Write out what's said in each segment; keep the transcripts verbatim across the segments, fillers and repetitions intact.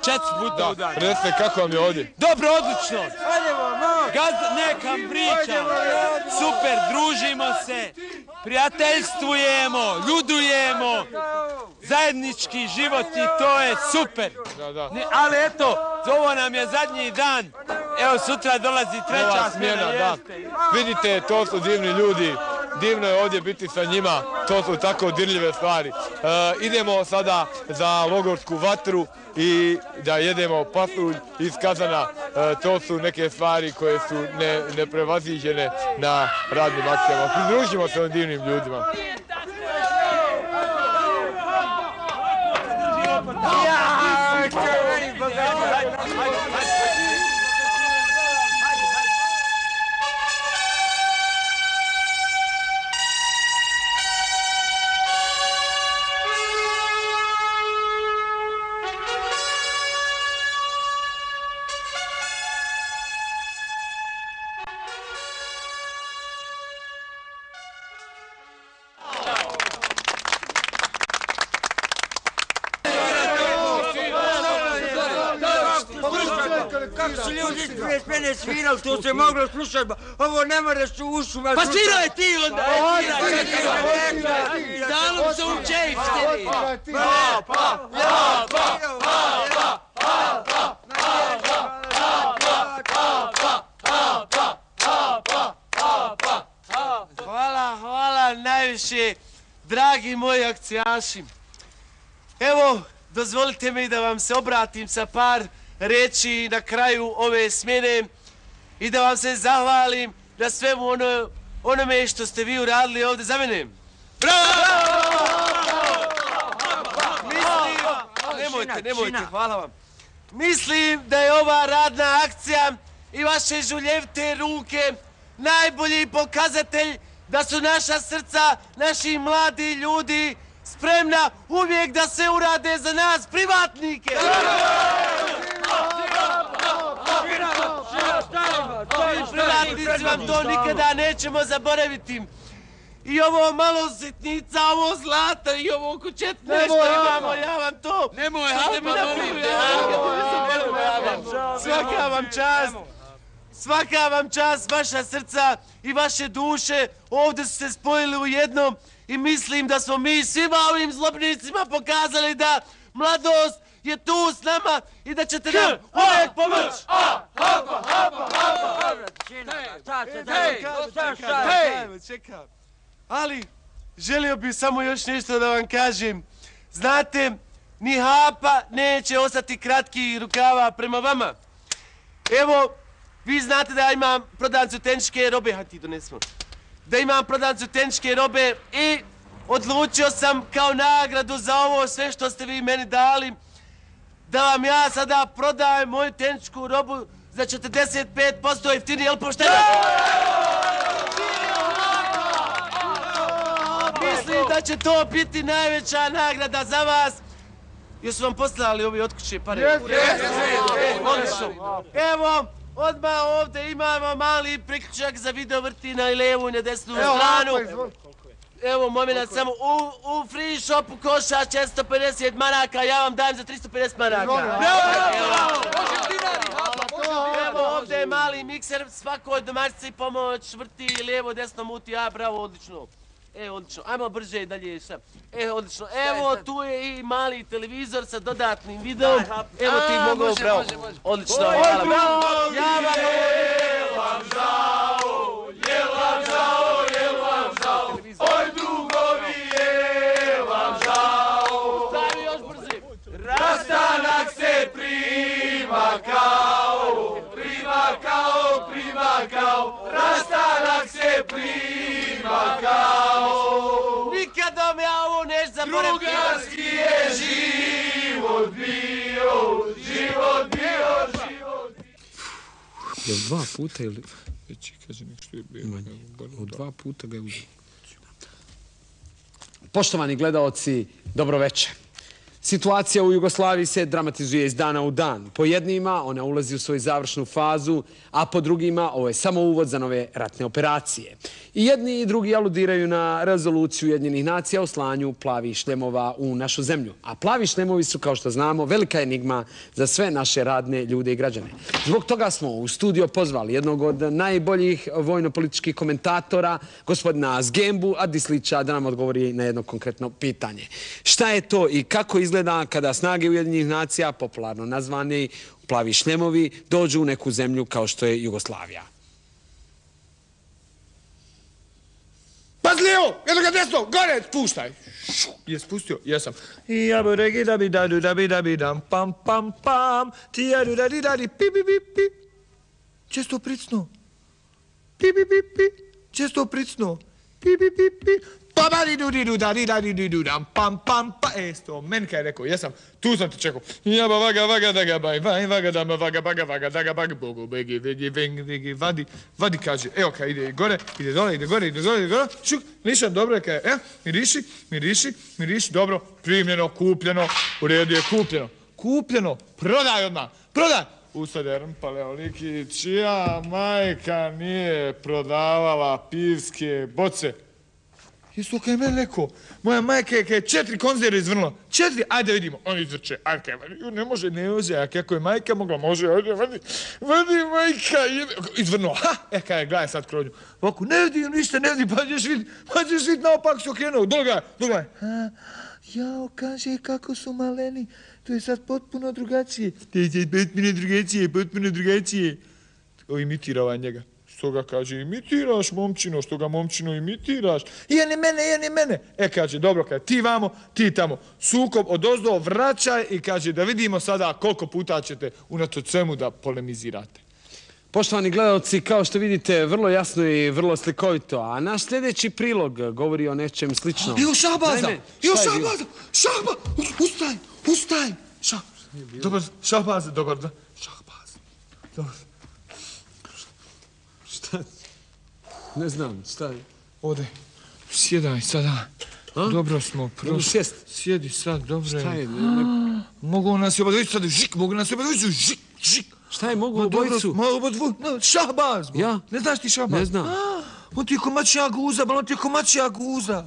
četiri puta udar. Recite kako vam je ovdje? Dobro, odlično. Gazda, nekam pričam. Super, družimo se, prijateljstvujemo, ljudujemo. Zajednički život i to je super. Ali eto, ovo nam je zadnji dan. Evo, sutra dolazi treća smjena. Vidite, to su divni ljudi. Divno je ovdje biti sa njima. To su tako dirljive stvari. Idemo sada za logorsku vatru i da jedemo pasulj iz kazana. To su neke stvari koje su neprevaziđene na radnim akcijama. Pridružimo se ovim divnim ljudima. Kako su ljudi ispred mene svirali, to se moglo slušati, ovo ne moraš u ušuma. Pa svirao je ti onda! Stalno se u čejf štedi! Pa, pa, pa, pa, pa, pa, hvala, hvala najviše, dragi moji akcijaši. Evo, dozvolite mi da vam se obratim sa par reći na kraju ove smjene i da vam se zahvalim na svemu ono, onome što ste vi uradili ovdje za mene. Bravo! Mislim, nemojte, nemojte, hvala vam. Mislim da je ova radna akcija i vaše žuljevite ruke najbolji pokazatelj da su naša srca, naši mladi ljudi spremna uvijek da se urade za nas privatnike. Privatnici vam to nikada nećemo zaboraviti. I ovo malo sitnica, ovo zlata i ovo kućetne što imamo, ja vam to... Nemoj, Halpa, molim te! Svaka vam čast, svaka vam čast, vaša srca i vaše duše ovdje su se spojili u jednom i mislim da smo mi svima ovim zlobnicima pokazali da mladost je tu s nama i da ćete nam uvijek pomoći. Čekam. Ali, želio bih samo još nešto da vam kažem. Znate, ni Hapa neće ostati kratki rukava prema vama. Evo, vi znate da ja imam prodavnicu tehničke robe, ha ti donesmo, da imam prodavnicu tehničke robe i odlučio sam kao nagradu za ovo sve što ste vi meni dali, da vam ja sada prodajem moju tehničku robu za četrdeset pet posto jeftinije, jel pošteno? Mislim da će to biti najveća nagrada za vas. Jesu vam poslali ovi od kuće pare? Odlično. Evo, odmah ovdje imamo mali priključak za video vrti na lijevu i na desnu stranu. Evo, moment, samo u free shopu koša četiristo pedeset maraka, ja vam dajem za tristo pedeset maraka. Evo, ovdje je mali mikser, svakoj domaćici pomoć, vrti, lijevo, desno, muti, a, bravo, odlično. E, odlično, ajmo brže dalje, šta? E, odlično, evo, tu je i mali televizor sa dodatnim videom. Evo ti mogu, bravo. Odlično, hvala. Ja vam vam žao, je vam žao, je vam žao, oj drugovi, je vam žao. Stavi još brzi. Rastanak se prima kao, prima kao, prima kao, rastanak se prima kao. Nikada ja ovo neš zaboraviti. Drugarski je život bio, život bio, život bio. Jel dva puta ili... Veći kaženik što je bio. Od dva puta ga je uzeo. Poštovani gledaoci, dobro večer. Situacija u Jugoslaviji se dramatizuje iz dana u dan. Po jednima ona ulazi u svoju završnu fazu, a po drugima ovo je samo uvod za nove ratne operacije. I jedni i drugi aludiraju na rezoluciju Ujedinjenih nacija o slanju plavih šljemova u našu zemlju. A plavi šljemovi su, kao što znamo, velika enigma za sve naše radne ljude i građane. Zbog toga smo u studio pozvali jednog od najboljih vojno-političkih komentatora, gospodina Zgembu Adislića, da nam odgovori na jedno konkretno pitanje. Šta je to i kako izgleda kada snage Ujedinjenih nacija, popularno nazvani plavi šljemovi, dođu u neku zemlju kao što je Jugoslavija? Pazi lijevo, jedno ga desno, gore, spuštaj. Je spustio, jesam. Jabo regi da bi dadu da bi da bi dam pam pam pam. Ti jadu da di da di pi pi pi pi. Često pricno. Pi pi pi pi. Često pricno. Pi pi pi pi. Pa ba di du di du da di da di di du dam pam pam pa. E, sto, meni kaj je rekao, jesam, tu sam te čekao. Jaba vaga vaga da ga baj, vaj vaga dama vaga vaga vaga da ga baga bogu begi vegi vengi vegi vadi. Vadi kaže, evo kaj ide gore, ide dole, ide gore, ide dole, ide gore. Šuk, nišam, dobro je kaj, e, miriši, miriši, miriši, dobro, primljeno, kupljeno, u redu je kupljeno. Kupljeno, prodaj odmah, prodaj! Usade rmpale oliki, čija majka nije prodavala pivske boce. Jesu kaj je meni rekao, moja majka je kaj četiri konzerve izvrnula. Četiri, ajde vidimo, on izvrče. Ajde kaj, ne može, ne može, a kako je majka mogla, može, ajde, vadi, vadi majka, izvrnula. Ha, e kaj, gledaj sad kronju. Ovako, ne vidim ništa, ne vidim, pa ćeš vidjeti, pa ćeš vidjeti naopak se okrenuo, dolgaj, dolgaj. Ha, jao, kaže, kako su maleni, to je sad potpuno drugačije. To je sad potpuno drugačije, potpuno drugačije. O, imitira njega. Što ga kaže, imitiraš momčino, što ga momčino imitiraš. I ni mene, i ni mene. E, kaže, dobro, kaže, ti vamo, ti tamo. Sukob odozdo vraćaj i kaže, da vidimo sada koliko puta ćete unatoč svemu da polemizirate. Poštovani gledalci, kao što vidite, vrlo jasno i vrlo slikovito, a naš sljedeći prilog govori o nečem sličnom. Evo Šahbaza! Evo Šahbaza! Šahbaza! Ustaj! Ustaj! Dobar, Šahbaza, dobar dan. Šahbaza. Dobar. Šta? Ne znam, šta je? Ode, sjedaj sada. Dobro smo prošli. Mogu sjest? Sjedi sad, dobro je. Šta je? Mogu nas je obadvojicu sad, žik, mogu nas je obadvojicu, žik, žik. Šta je, mogu obojicu? Ma obadvojicu, Šahbaz. Ja? Ne znaš ti Šahbaz? Ne znam. On ti je komačija guza, on ti je komačija guza.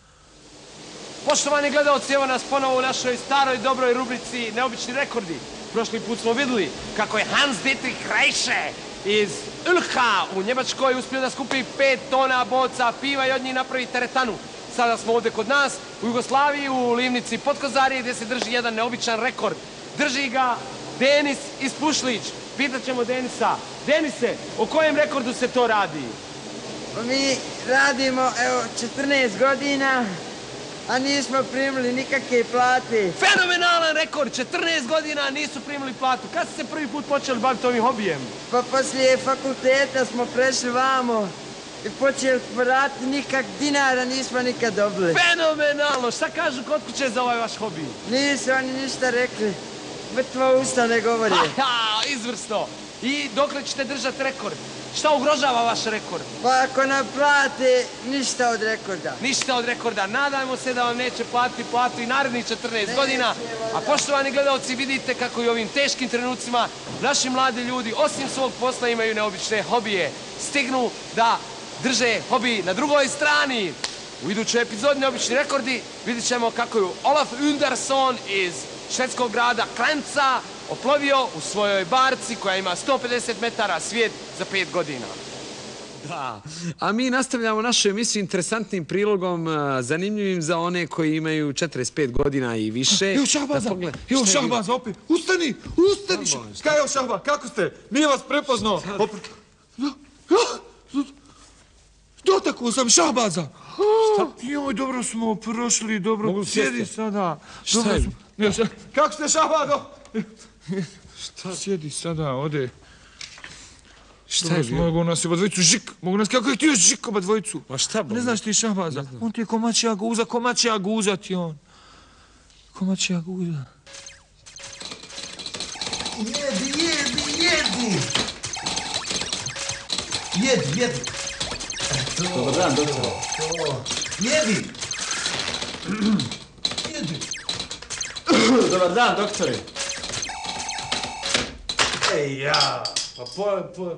Poštovani gledalci, evo nas ponovo u našoj staroj dobroj rubrici Neobični rekordi. Prošli put smo vidjeli kako je Hans-Dietrich Reiche iz Ulha u Njemačkoj uspio da skupi pet tona boca piva i od njih napravi teretanu. Sada smo ovdje kod nas, u Jugoslaviji, u Livnici Podkozarije, gdje se drži jedan neobičan rekord. Drži ga Denis Ispušlić. Pitat ćemo Denisa. Denise, o kojem rekordu se to radi? Mi radimo, evo, četrnaest godina, a nismo primili nikakve plate. Fenomenalan rekord, četrnaest godina nisu primili platu. Kad ste se prvi put počeli baviti ovim hobijem? Pa poslije fakulteta smo prešli vamo i počeli raditi, nikak dinara nismo nikad dobili. Fenomenalno, šta kažu kod kuće za ovaj vaš hobi? Nisu oni ništa rekli, mrtva usta ne govori. Ha, izvrsno. I dokle ćete držati rekord? Šta ugrožava vaš rekord? Pa ako nam plate, ništa od rekorda. Ništa od rekorda. Nadajmo se da vam neće platiti platu i narednih četrnaest godina. A poštovani gledalci, vidite kako i u ovim teškim trenucima naši mladi ljudi, osim svog posla, imaju neobične hobije. Stignu da drže hobi na drugoj strani. U idućoj epizodi Neobični rekordi vidit ćemo kako je Olaf Underson iz švedskog grada Klenca oplovio u svojoj barci koja ima sto pedeset metara svijet za pet godina. Da, a mi nastavljamo našu emisiju interesantnim prilogom, zanimljivim za one koji imaju četrdeset pet godina i više. Evo Šahbaza, evo Šahbaza opet. Ustani, ustani. Kaj evo Šahbaz, kako ste? Nije vas prepoznao. Što tako sam Šahbaza? Joj, dobro smo prošli, dobro. Sjedi sada. Šta je? Kako ste Šahbazo? Sjedi sada, ode. Šta je bio? Mogu nas je oba dvojicu žik. Mogu nas kako je htio žik oba dvojicu. Ma šta bo? Ne znaš ti Šahbaza? On ti je komačija guza, komačija guza ti on. Komačija guza. Jedi, jedi, jedi! Jedi, jedi! Dobar dan, doktore. Jedi! Jedi! Dobar dan, doktore. Ej, ja! Pa po... po...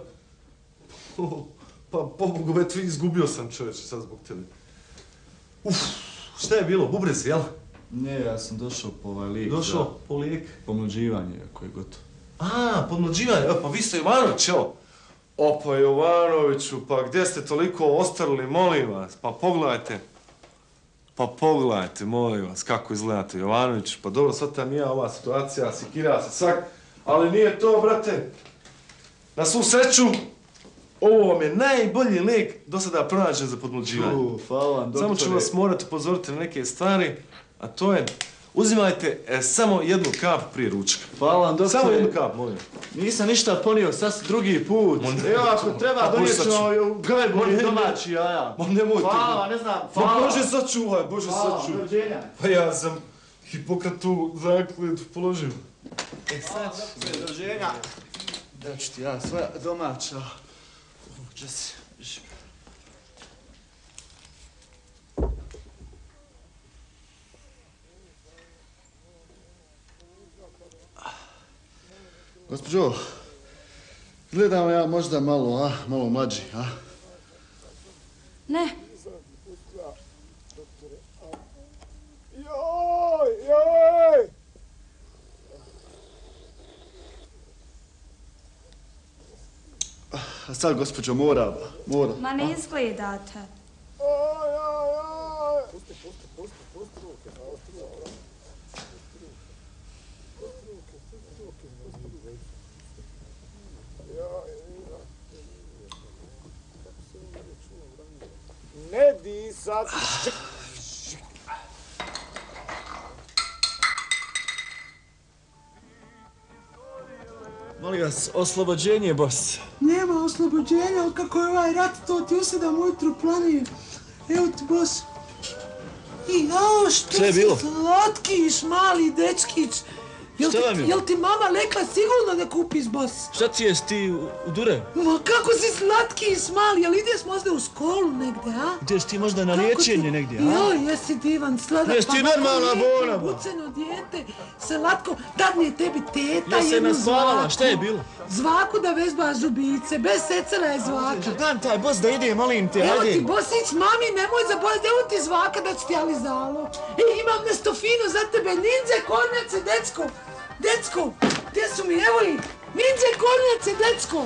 Pa pobogu, već izgubio sam čovječe sad zbog tebe. Uf, šta je bilo? Bubrezi, jel? Ne, ja sam došao po ovaj lijek. Došao po lijek? Pomlađivanje, ako je gotovo. A, podmlađivanje, pa vi ste Jovanović, evo. Opa Jovanoviću, pa gdje ste toliko ostarili, molim vas, pa pogledajte. Pa pogledajte, molim vas, kako izgledate Jovanović, pa dobro, shvatam ja ova situacija, sikira se svak, ali nije to, brate. Na svu sreću, ovo vam je najbolji lijek do sada pronađen za podmlađivanje. U, hvala vam, doktore. Samo ću vas morati upozoriti na neke stvari, a to je, uzimajte e, samo jednu kap prije ručka. Hvala vam, doktore. Samo jednu kap, molim. Nisam ništa ponio, sad si drugi put. Evo, ako treba, donijećemo gajbu i domaći jaja. Ma nemojte. Hvala, ne znam, hvala. Ma Bože sačuvaj, Bože sačuvaj. Hvala, dođenja. Pa ja sam Hipokratu zakletvu položio. E sad, dođenja. Da ću ti ja svoja domaća. Uđe si. Gospođo, gledam ja možda malo, a? Malo mlađi, a? Ne. Joj, joj! A sad, gospođo, mora, mora. Ma ne izgledate. Oj, oj, oj! Ne disat. Molim vas, oslobođenje, bos. Nema oslobođenja, ali kako je ovaj rat, to ti u sedam ujutru planije. Evo ti, bos. I jao, što Šta je bilo? si slatkiš, mali dečkić. Jel Šta ti, vam je? jel ti mama rekla sigurno da kupiš, bos? Šta ti jes ti u, u dure? Ma kako si slatkiš, mali, jel ideš možda u školu negde, a? Ideš ti možda na Kako liječenje ti- negdje, a? Joj, jesi divan, sladak. Jesi ti pa ovako normalna lijepo, bona, ba? Buceno dijete, slatko, dadne tebi teta Ja se jednu naspavala, zvaku. šta je bilo? Zvaku da vežbaš zubice, bez secera je zvaka. Dan taj bos da ide, molim te, Evo ajde. ti, Bosić, mami, nemoj zaboraviti, evo ti zvaka da ću ti alizalo. E, imam nešto fino za tebe, ninja kornjace, dečko. Dečko, gdje su mi, evo ih, ninja kornjace, dečko.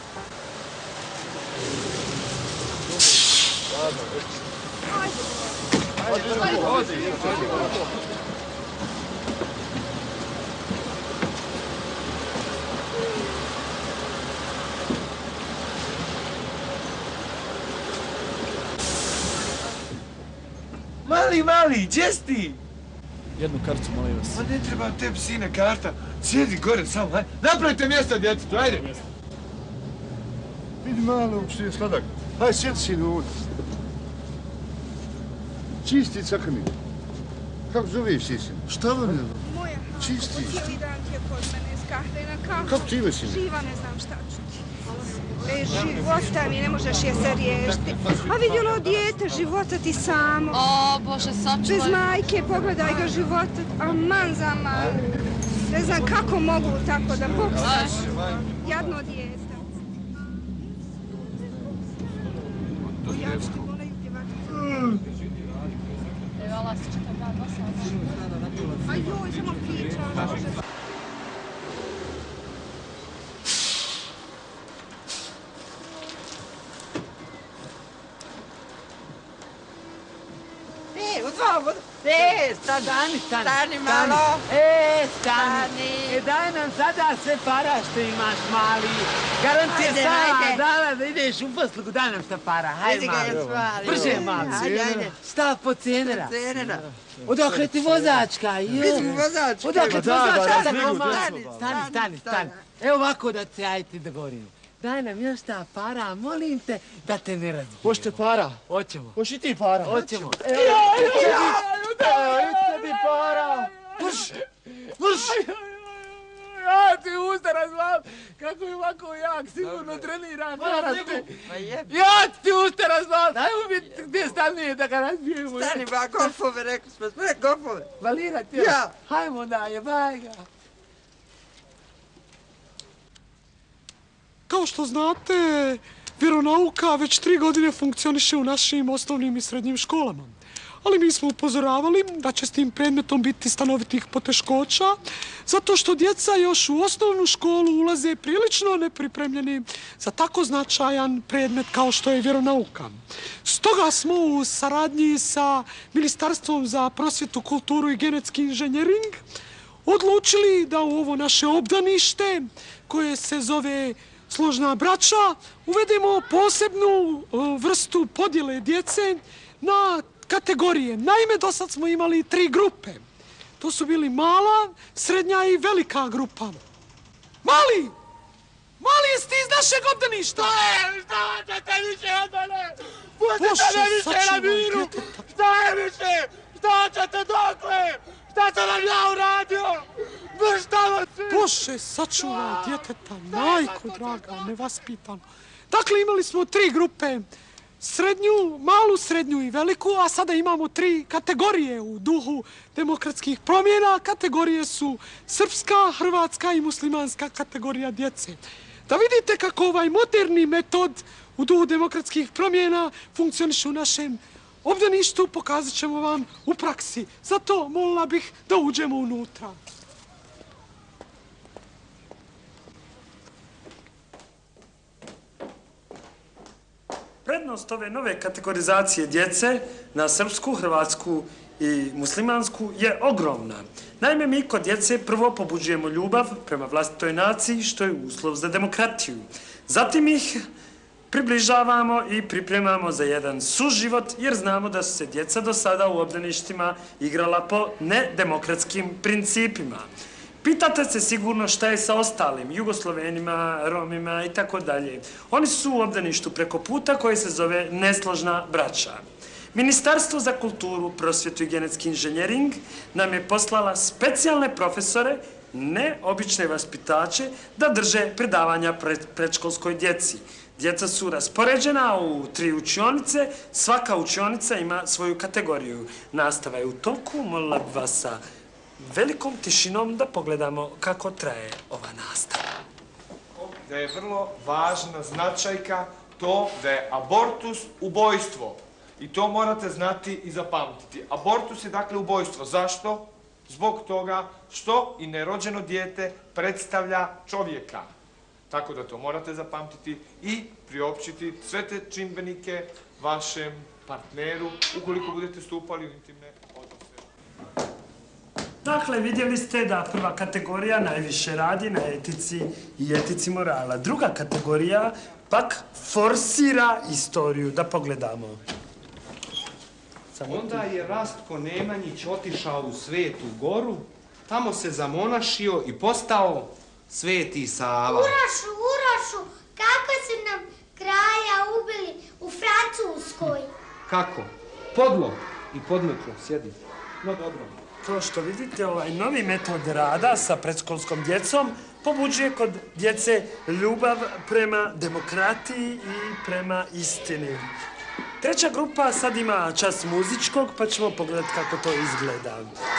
Mali, mali, gdje si ti? Jednu kartu, molim vas. Ma ne treba tebi, sine, karta. Sjedi gore samo, hajde. Napravite mjesto djetetu, ajde. Vidi malo, što je sladak. Haj, sjeti si ovdje. Čisti crkni. Kako zoveš, sisin? Šta vam je? Moja Čisti. cijeli dan ti je kod mene iz kahve na kahu. Kako ti ime, sine? Živa, ne znam šta ću. E, života mi, ne možeš je se riješiti. A vidjelo dijete, života ti samo. O, Bože, sačuvaj. Bez majke, pogledaj ga života, aman za man. Ne znam kako mogu tako da poksaš. Jadno dijete. Ja ću ti moraju pjevati. Evo, lasić, to da, dva sata. A joj, samo pričam. Bože. E, u dva vodu. E, stani, stani, stani. Stani malo. E, stani. Stani. E, daj nam sada sve para što imaš, mali. Garantija Ajde, sama ajde. dala da ideš u poslugu, daj nam šta para. Hajde, Vidi ga, mali. jes mali. Brže, mali. Ajde, ajde. Šta po cenera? Cenera. Odakle ti vozačka? Jo. Vidi mi vozačka. Odakle ti Da, vozačka? da, Stani, razliku, stani, desno, stani, stani, stani. Evo ovako da se ajte dogovorimo. Daj nam još ta para, molim te, da te ne razbijem. Hoćete para? Hoćemo. Hoći ti para? Hoćemo. Evo, idite ti para. Vrš! Vrš! Ja ti usta razvam! Kako je ovako jak, sigurno trenira karate. Ja ti usta razvala, daj mu biti gdje stanuje da ga razbijemo. Stani ba, golfove, rekli smo, sve golfove. Valira ti? Ja. Hajmo dalje, baj ga. Kao što znate, vjeronauka već tri godine funkcioniše u našim osnovnim i srednjim školama. Ali mi smo upozoravali da će s tim predmetom biti stanovitih poteškoća, zato što djeca još u osnovnu školu ulaze prilično nepripremljeni za tako značajan predmet kao što je vjeronauka. Stoga smo u saradnji sa Ministarstvom za prosvjetu, kulturu i genetski inženjering odlučili da u ovo naše obdanište, koje se zove Složna braća, uvedemo posebnu vrstu podjele djece na kategorije. Naime, do sad smo imali tri grupe. To su bili mala, srednja i velika grupa. Mali! Mali, jesi ti iz našeg obdaništa? Šta je? Šta ćete više od mene? Pustite me više na miru! Šta je više? Šta ćete dokle? Šta sam vam ja uradio? Vrštava si! Bože, sačuvaj djeteta, majko draga, nevaspitano. Dakle, imali smo tri grupe. Srednju, malu, srednju i veliku, a sada imamo tri kategorije u duhu demokratskih promjena. Kategorije su srpska, hrvatska i muslimanska kategorija djece. Da vidite kako ovaj moderni metod u duhu demokratskih promjena funkcioniše u našem obdaništu, pokazat ćemo vam u praksi. Zato molila bih da uđemo unutra. Prednost ove nove kategorizacije djece na srpsku, hrvatsku i muslimansku je ogromna. Naime, mi kod djece prvo pobuđujemo ljubav prema vlastitoj naciji, što je uslov za demokratiju. Zatim ih približavamo i pripremamo za jedan suživot, jer znamo da su se djeca do sada u obdaništima igrala po nedemokratskim principima. Pitate se sigurno šta je sa ostalim, Jugoslovenima, Romima i tako dalje. Oni su u obdaništu preko puta koje se zove Nesložna braća. Ministarstvo za kulturu, prosvjetu i genetski inženjering nam je poslala specijalne profesore, ne obične vaspitače, da drže predavanja predškolskoj djeci. Djeca su raspoređena u tri učionice, svaka učionica ima svoju kategoriju. Nastava je u toku, molila bih vas sa velikom tišinom da pogledamo kako traje ova nastava. Da je vrlo važna značajka to da je abortus ubojstvo. I to morate znati i zapamtiti. Abortus je dakle ubojstvo. Zašto? Zbog toga što i nerođeno dijete predstavlja čovjeka. Tako da to morate zapamtiti i priopćiti sve te čimbenike vašem partneru ukoliko budete stupali u intimne odnose. Dakle, vidjeli ste da prva kategorija najviše radi na etici i etici morala. Druga kategorija pak forsira istoriju. Da pogledamo. Onda je Rastko Nemanjić otišao u Svetu Goru, tamo se zamonašio i postao Sveti Sava. Urašu, Urašu, kako su nam kralja ubili u Francuskoj? Kako? Podlo i podmetlo, sjedi. No dobro. Kao što vidite, ovaj novi metod rada sa predškolskom djecom pobuđuje kod djece ljubav prema demokratiji i prema istini. Treća grupa sad ima čas muzičkog, pa ćemo pogledati kako to izgleda.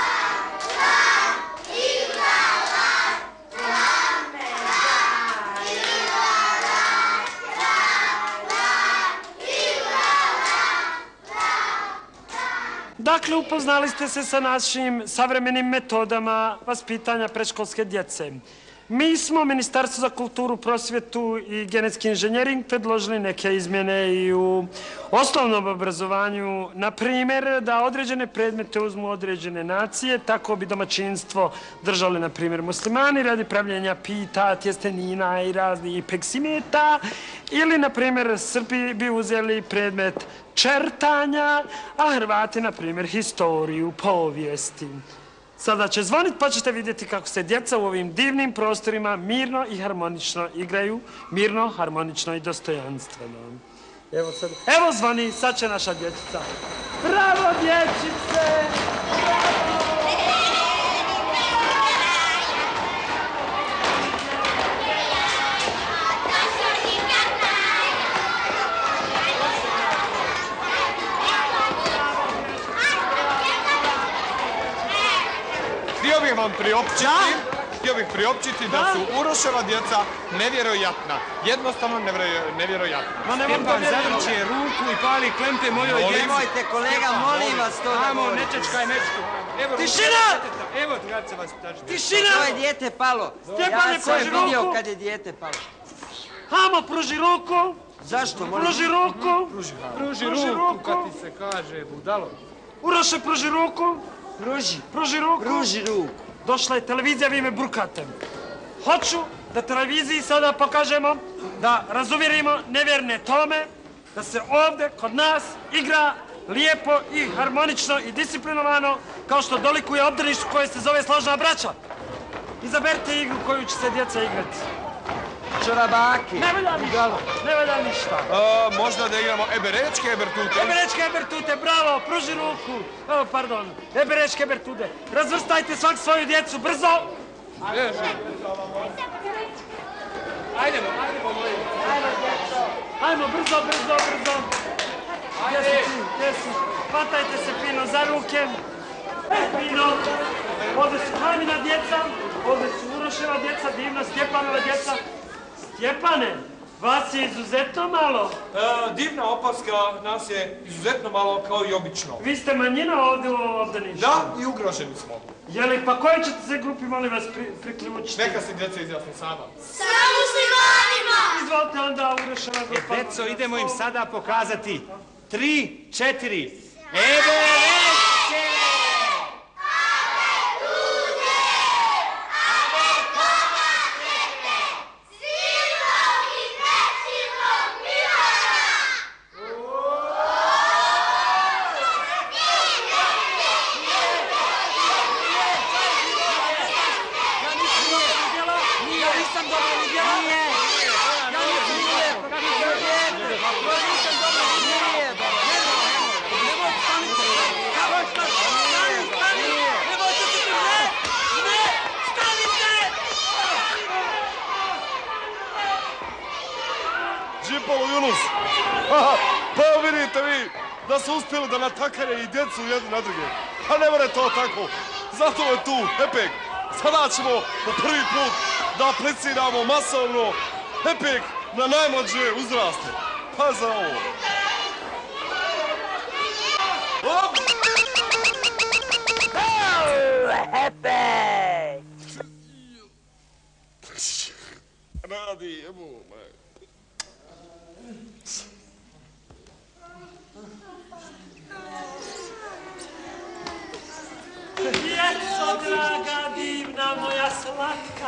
Dakle, upoznali ste se sa našim savremenim metodama vaspitanja predškolske djece. Mi smo, Ministarstvo za kulturu, prosvjetu i genetski inženjering, predložili neke izmjene i u osnovnom obrazovanju. Na primjer, da određene predmete uzmu određene nacije, tako bi domaćinstvo držali, na primjer, muslimani radi pravljenja pita, tjestenina i raznih peksimeta. Ili, na primjer, Srbi bi uzeli predmet čertanja, a Hrvati, na primjer, historiju, povijesti. Sada će zvonit, pa ćete vidjeti kako se djeca u ovim divnim prostorima mirno i harmonično igraju. Mirno, harmonično i dostojanstveno. Evo sad, evo zvoni, sad će naša dječica. Bravo, dječice! htio bih vam priopćiti, htio bih priopćiti da su Uroševa djeca nevjerojatna. Jednostavno nevjerojatna. Ma ne mogu da zavrće ruku i pali klempe mojoj djeci. Nemojte, kolega, molim vas to da Amo, govorite. ne čečkaj mečku. Tišina! Evo, kad se vas tačite. Tišina! To je dijete palo. Stjepane, Ja sam pruži ruku. vidio kad je dijete palo. Hamo, pruži ruku. Zašto? Pruži ruku. Pruži ruku, kad ti se kaže, budalo. Uroše, pruži ruku. Pruži. Pruži ruku. Pruži ruku. Došla je televizija, vi me brukate. Hoću da televiziji sada pokažemo, da razuvjerimo nevjerne tome, da se ovdje kod nas igra lijepo i harmonično i disciplinovano, kao što dolikuje obdaništu koje se zove Složna braća. Izaberite igru koju će se djeca igrati. Čorabaki. Ne valja ništa, ne valja ništa. Možda da igramo eberečke ebertute. Eberečke ebertute, bravo, pruži ruku. O, pardon, eberečke ebertute. Razvrstajte svak svoju djecu, brzo. Ajdemo, ajdemo, moji. Ajmo, brzo, brzo, brzo. Gdje si ti, gdje si? Hvatajte se, Pino, za ruke. Pino, ovdje su Hajmina djeca, ovdje su Uroševa djeca, divna Stjepanova djeca. Stjepane, vas je izuzetno malo. Divna opaska, nas je izuzetno malo kao i obično. Vi ste manjina ovdje u obdaništu. Da, i ugroženi smo. Jeli, pa koje ćete se grupi, molim vas, priključiti? Neka se djeca izjasni sama. Sa muslimanima! Izvolite onda, Uroševa grupa. E, deco, idemo im sada pokazati. Tri, četiri. Eberečke! Džipalo Yunus. Pa evo vidite vi da su uspjeli da natakare i djecu jednu na druge. Pa ne more to tako. Zato je tu Epek. Sada ćemo po prvi put da apliciramo masovno Epek na najmlađe uzraste. Pa za ovo. Hop! Epek! Radi, evo, maj. Djeco draga, divna moja slatka,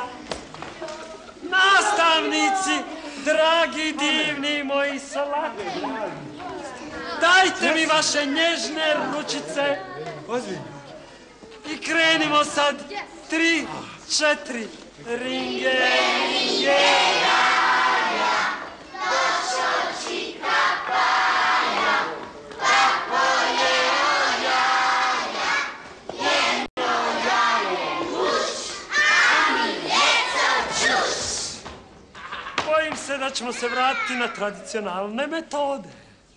nastavnici, dragi, divni moji slatki, dajte mi vaše nježne ručice i krenimo sad, tri, četiri, ringe, ringe, jaja, došo čika paja, kako je jaja, jedno jaje guš, a mi djeco čuš. Bojim se da ćemo se vratiti na tradicionalne metode.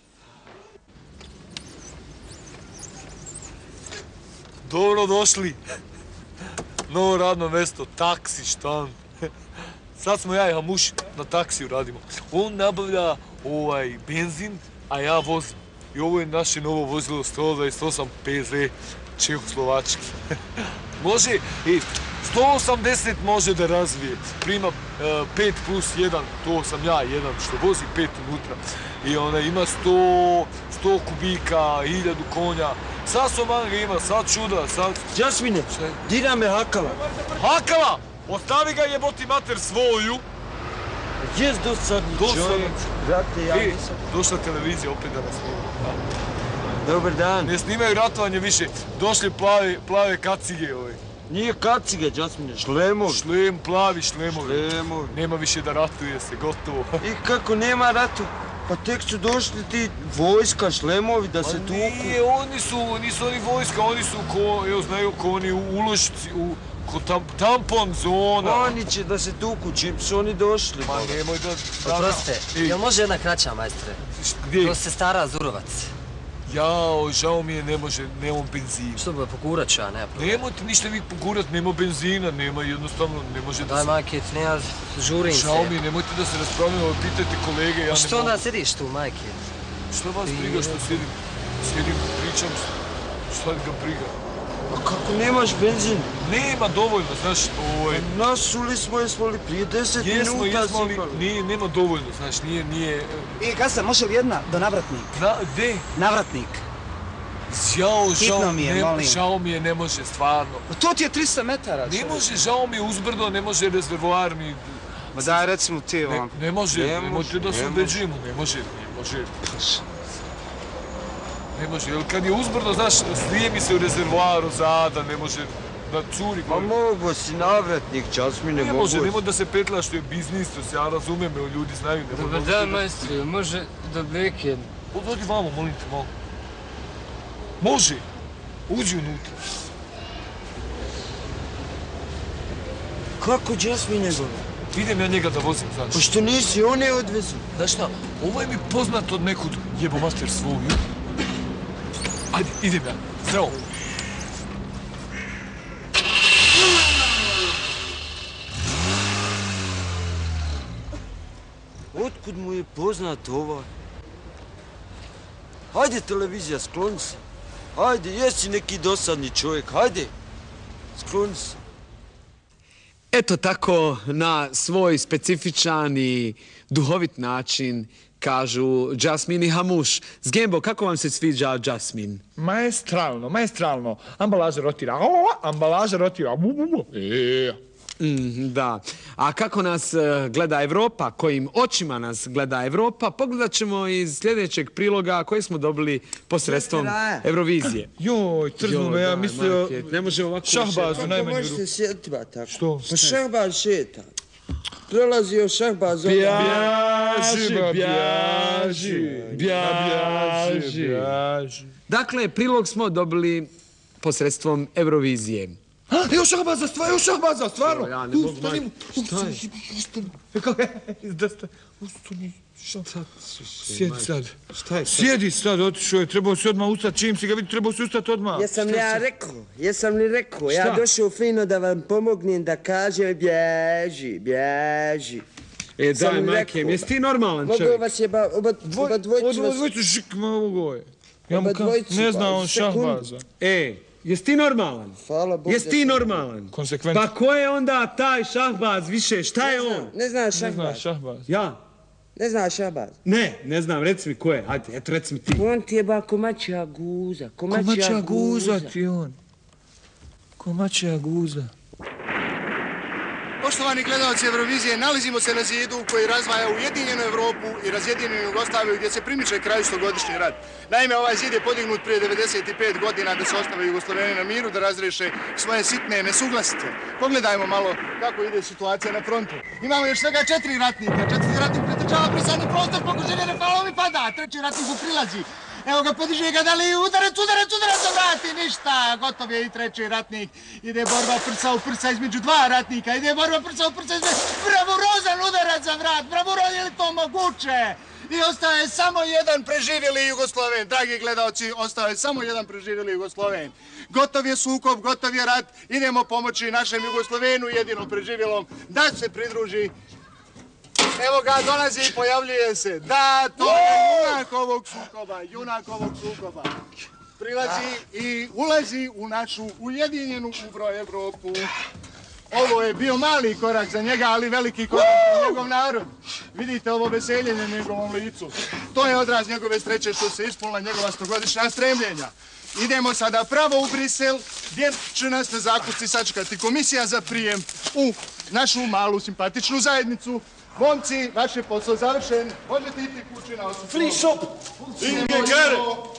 Dobro došli. Novo radno mjesto, taksi, štan. Sad smo ja i Hamuš na taksiju radimo. On nabavlja ovaj benzin, a ja vozim. I ovo je naše novo vozilo sto dvadeset osam P Z Čehoslovački. Može i sto osamdeset može da razvije. Prima pet plus jedan, to sam ja jedan što vozi pet unutra. I ona ima sto, sto kubika, hiljadu konja. Sad su manga ima, sad čuda, sad... Jasmine, dira me Hakala. Hakala! Ostavi ga jeboti mater svoju. Jes dosadni čovjek. Brate, ja nisam... Došla televizija opet da nas snima. Dobar dan. Ne snimaju ratovanje više. Došli plave, plave kacige ove. Nije kacige, Jasmine, šlemovi. Šlem, plavi šlemovi. Šlemovi. Nema više da ratuje se, gotovo. I kako nema ratu? Pa tek su došli ti vojska, šlemovi da se tuku. Nije, oni su, nisu oni vojska, oni su ko, evo znaju, ko oni ulošci, u, ko tam, tampon zona. Oni će da se tuku, čim su oni došli. Ma nemoj da... Oprostite, jel može jedna kraća, majstre? Gdje? To se stara Zurovac. Jao, žao mi je, ne može, nemam benzina. Što bi pogurat ću ja, nema problema. Nemojte ništa vi pogurat, nema benzina, nema jednostavno, ne može da se... Daj majke, ti nema, žurim se. Žao mi je, nemojte da se raspravljamo, pitajte kolege, ja ne mogu. Što onda sediš tu, majke? Što vas briga što sjedim? Sjedim, pričam, šta ga briga? A kako nemaš benzin? Nema dovoljno, znaš, ovaj... Nasuli smo, jesmo li prije deset minuta Jesmo, jesmo, ali zipali? nije, nema dovoljno, znaš, nije, nije... E, Gasa, može li jedna do Navratnik? Na, gde? Navratnik. Jao, žao Hitno mi je, ne, molim. žao mi je, ne može, stvarno. To ti je tristo metara. Ne može, žao mi je uzbrdo, ne može rezervoar mi... Ma daj, recimo ti vam. Ne, ne može, nemojte da se ubeđujemo, ne može, ne može. Ne može, jer kad je uzbrdo, znaš, slije mi se u rezervoaru zada, ne može da curi. Ma mogo si Navratnik, čas mi ne mogu. Ne može, nemoj da se petla što je biznis, to se ja razumem, evo ljudi znaju. Dobar dan, majstri, može do vikend. Odvodi vamo, molim te, malo. Može, uđi unutra. Kako Jasmine njegove? Idem ja njega da vozim, znaš. Pa što nisi, on je odvezu. Znaš šta, ovo je mi poznat od nekud jebomaster svoju. Ajde, idem ja, zdravo. Otkud mu je poznat ovaj? Hajde, televizija, skloni se. Hajde, jesi neki dosadni čovjek, hajde. Skloni se. Eto tako, na svoj specifičan i duhovit način kažu Jasmin i Hamuš. Zgembo, kako vam se sviđa Jasmin? Maestralno, maestralno. Ambalaža rotira, ambalaža rotira. E. Mm, da. A kako nas uh, gleda Evropa, kojim očima nas gleda Evropa, pogledat ćemo iz sljedećeg priloga koji smo dobili posredstvom Eurovizije. Joj, trzno me, ja mislio... Ne može ovako... Šahbazu, najmanju ruku. Kako možete sjetiti ba tako? Što? Pa Šahbaz šeta. Prolazio Šahbaz ovdje. Bjaži, bjaži, bjaži, bjaži. Dakle, prilog smo dobili posredstvom Eurovizije. Evo Šahbaza, stvarno, evo Šahbaza, stvarno. Ja ne mogu, majke. Šta je? Kako je? Izdasta. Ustani. Sjedi sad. Šta je sad? Sjedi sad, otišao je, trebao si odmah ustati. Čim si ga vidi, trebao si ustati odmah. Jesam li ja rekao, jesam li rekao, ja došao fino da vam pomognem da kažem bježi, bježi. E, daj, majke, jesi ti normalan čovjek? Mogu vas je ba, oba dvojicu vas... Oba dvojicu šik, mogu je. Ja mu kao, ne zna on Šahbaza. E, jesi ti normalan? Hvala Bogu. Jesi ti normalan? Konsekventno. Pa ko je onda taj Šahbaz više? Šta je on? Ne zna Šahbaz. Ne zna Šahbaz. Ja? Ne zna Šahbaz. Ne, ne znam, reci mi ko je. Ajde, eto, reci mi ti. On ti je ba komačija guza. Komačija guza ti on. Komačija guza. Poštovani gledalci Eurovizije, nalazimo se na zidu koji razdvaja Ujedinjenu Evropu i razjedinjenu Jugoslaviju gdje se primiče kraju stogodišnji rat. Naime, ovaj zid je podignut prije devedeset pet godina da se ostave Jugoslaveni na miru, da razreše svoje sitne nesuglasice. Pogledajmo malo kako ide situacija na frontu. Imamo još svega četiri ratnika. Četvrti ratnik pretrčava pri zadnji prostor, pokušenje Rafalovi pada, treći ratnik mu prilazi. Evo ga, podiže ga, da li udarac, udarac, udarac, da vrati, ništa. Gotov je i treći ratnik. Ide borba prsa u prsa između dva ratnika. Ide borba prsa u prsa između... Bravurozan udarac za vrat. Bravurozan, je li to moguće? I ostaje samo jedan preživjeli Jugosloven. Dragi gledalci, ostaje samo jedan preživjeli Jugosloven. Gotov je sukob, gotov je rat. Idemo pomoći našem Jugoslovenu, jedinom preživjelom, da se pridruži. Evo ga, dolazi i pojavljuje se. Da, to je junak ovog sukoba, junak ovog sukoba. Prilazi i ulazi u našu ujedinjenu ubro Evropu. Ovo je bio mali korak za njega, ali veliki korak za njegov narod. Vidite ovo veselje na njegovom licu. To je odraz njegove sreće što se ispunila njegova stogodišnja stremljenja. Idemo sada pravo u Brisel, gdje će nas na zakucci sačekati komisija za prijem u našu malu simpatičnu zajednicu. Momci, vaš je posao završen. Možete iti kući na osnovu. Free shop! Inge Gere!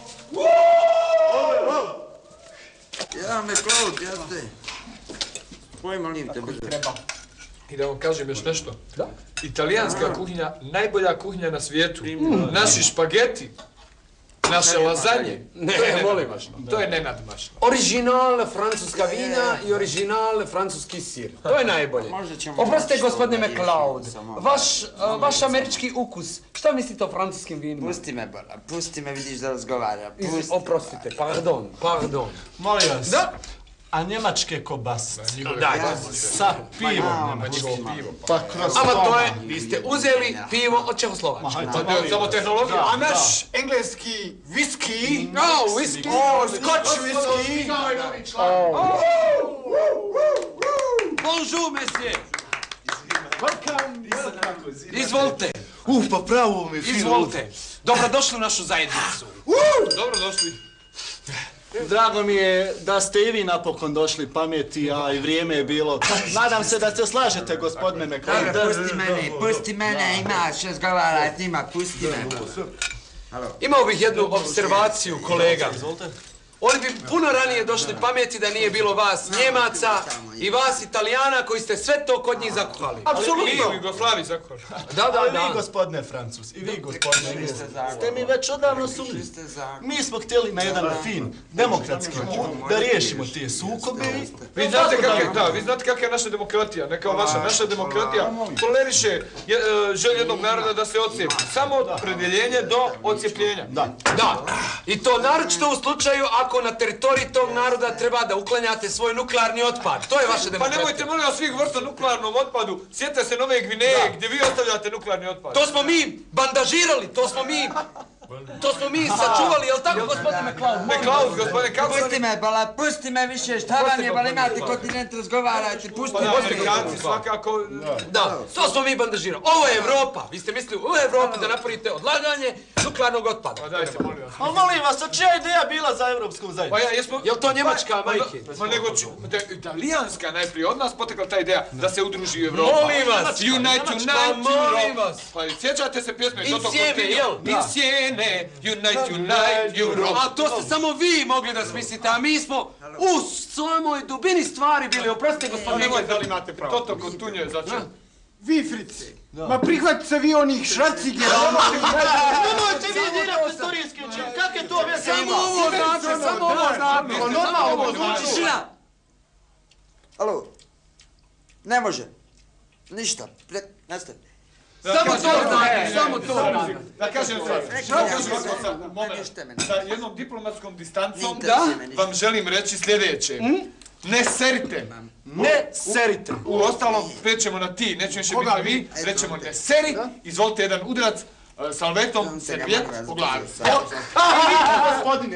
Ja me Klaud, ja te. Pojma lim te brzo. I da vam kažem još nešto. Da. Italijanska kuhinja, najbolja kuhinja na svijetu. Naši špageti. Naše lazanje? Ne, molim vas. To je nenadmašno. Original francuska vina i original francuski sir. To je najbolje. Oprostite, gospodine McLeod, vaš, vaš američki ukus, šta mislite o francuskim vinima? Pusti me, Bola, pusti me, vidiš da razgovara. Oprostite, pardon, pardon. Molim vas. Da? A njemačke kobasice? Daj. Sa pivom. Njemačko pivo. Pa kroz Ama to je, vi ste uzeli pivo od Čehoslovačke. Samo tehnologija. A naš engleski viski... O, viski. O, skoč viski. Bonjour, monsieur. Welcome. Izvolite. Uf, pa pravo mi fino. Izvolite. Dobrodošli u našu zajednicu. Dobrodošli. Drago mi je da ste i vi napokon došli pameti, a i vrijeme je bilo. Nadam se da se slažete, gospodine McLeod. Dobro, pusti mene, pusti mene, imaš, razgovaraj s njima, pusti me. Imao bih jednu observaciju, kolega. Oni bi puno ranije došli pameti da nije bilo vas Njemaca i vas Italijana koji ste sve to kod njih zakuhali. Apsolutno. I u Jugoslaviji zakuhali. Da, da, A da. vi, gospodine Francus, i vi, gospodine Englez, ste mi već odavno sumnji. Mi smo htjeli na jedan fin, demokratski put da riješimo te sukobe. Vi znate kako je, da, vi znate kakva je naša demokratija, ne kao vaša. Naša demokratija toleriše želju jednog naroda da se ocijepi. Samo od opredjeljenja do ocijepljenja. Da. Da. I to naročito u slučaju ako na teritoriji tog naroda treba da uklanjate svoj nuklearni otpad. To je vaša demokratija. Pa nemojte molim vas svih vrsta nuklearnom otpadu. Sjetite se Nove Gvineje gdje vi ostavljate nuklearni otpad. To smo mi bandažirali, to smo mi... To smo mi sačuvali, jel tako, gospodine McLeod? McLeod, gospodine, kako... Pusti me, Bola, pusti me više, šta vam je, Bola, imate kontinent, razgovarajte, pusti me. Amerikanci svakako... Da, to smo mi bandažirali. Ovo je Evropa, vi ste mislili u Evropi da napravite odlaganje nuklearnog otpada. Pa dajte, molim vas. A molim vas, a čija ideja bila za evropsku zajednicu? Pa ja, jesmo... Jel to njemačka, majke? Ma nego ću... Italijanska najprije od nas potekla ta ideja da se udruži Evropa. Molim vas! Unite, unite, molim vas! Pa sjećate se pjesme? Insieme, jel? Insieme, unite, unite, Europa. A to ste samo vi mogli da smislite, a mi smo u samoj dubini stvari bili. Oprostite, gospodine. Nemojte da li imate pravo. Toto kod tunje, znači... Vi, Frice, ma prihvatite se vi onih šracigera. Nemojte vi dirati istorijski učin, kak je to veze ima? Samo ovo znači, samo ovo znači. Normalno, znači Tišina! Alo, ne može. Ništa, nastavi. Samo to znači, samo to znači. Da kažem sad, da kažem sad, moment, sa jednom diplomatskom distancom vam želim reći sljedeće. Ne serite. Ne serite. U ostalom, prećemo na ti, nećemo više biti na vi, rećemo ne seri, izvolite jedan udarac salvetom, serpijet po glavi. Gospodine,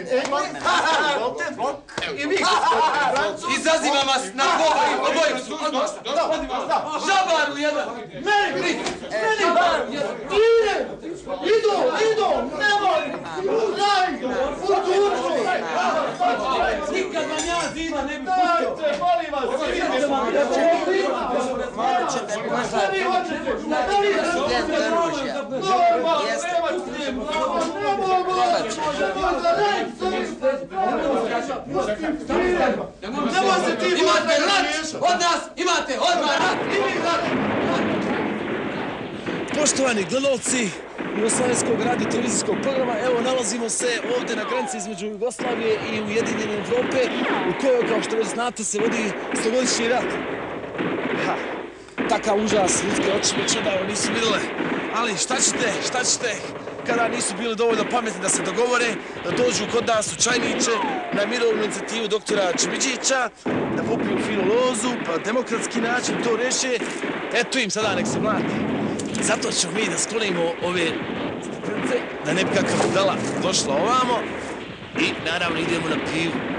I vi, izazivam vas na govori, obojicu, odmah. Žabaru jedan. Meni, meni, ide, idu, idu, nemoj, daj, utuču. Nikad vam ja zima ne bi pustio. Dajte, molim vas, idite vam, Morat ćete možda... šta vi hoćete? Da li da Jeste. Imate rat od nas, imate odmah rat. Poštovani gledalci Jugoslavijskog radio televizijskog programa, evo nalazimo se ovdje na granici između Jugoslavije i Ujedinjene Evrope, u kojoj, kao što već znate, se vodi stogodišnji rat. Ha, takav užas, ljudske oči već odavno nisu vidjele. Ali šta ćete, šta ćete, kada nisu bili dovoljno pametni da se dogovore, da dođu kod nas u Čajniče na mirovnu inicijativu doktora Čimiđića, da popiju finu lozu, pa demokratski način to reše, eto im sada nek se mlati. Zato ćemo mi da sklonimo ove stepence, da ne bi kakav budala došla ovamo i naravno idemo na pivu.